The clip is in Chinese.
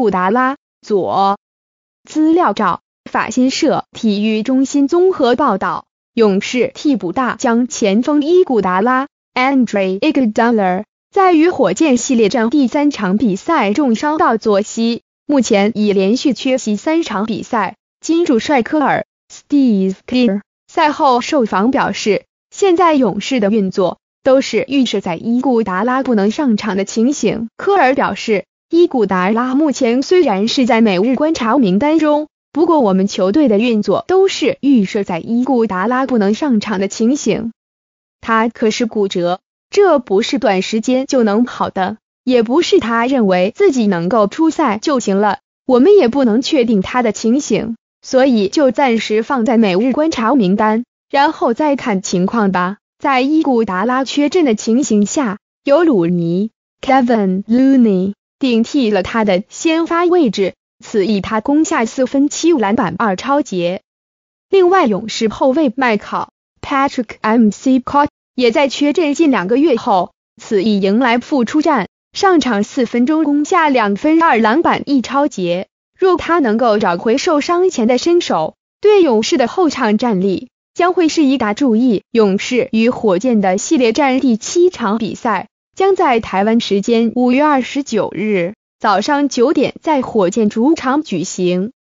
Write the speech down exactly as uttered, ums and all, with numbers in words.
古达拉。左资料照，法新社体育中心综合报道，勇士替补大将前锋伊古达拉 Andre Iguodala 在与火箭系列战第三场比赛重伤到左膝，目前已连续缺席三场比赛。金主帅科尔 Steve Kerr 赛后受访表示，现在勇士的运作都是预设在伊古达拉不能上场的情形。科尔表示，伊古达拉目前虽然是在每日观察名单中，不过我们球队的运作都是预设在伊古达拉不能上场的情形。他可是骨折，这不是短时间就能好的，也不是他认为自己能够出赛就行了，我们也不能确定他的情形，所以就暂时放在每日观察名单，然后再看情况吧。在伊古达拉缺阵的情形下，由鲁尼 Kevin Looney 顶替了他的先发位置，此役他攻下四分七篮板二抄截。另外勇士后卫麦考 Patrick M C Cott 也在缺阵近两个月后，此役迎来复出战，上场四分钟攻下两分二篮板一抄截。若他能够找回受伤前的身手，对勇士的后场战力将会是一大注意。勇士与火箭的系列战第七场比赛将在台湾时间五月二十九日早上九点在火箭主场举行。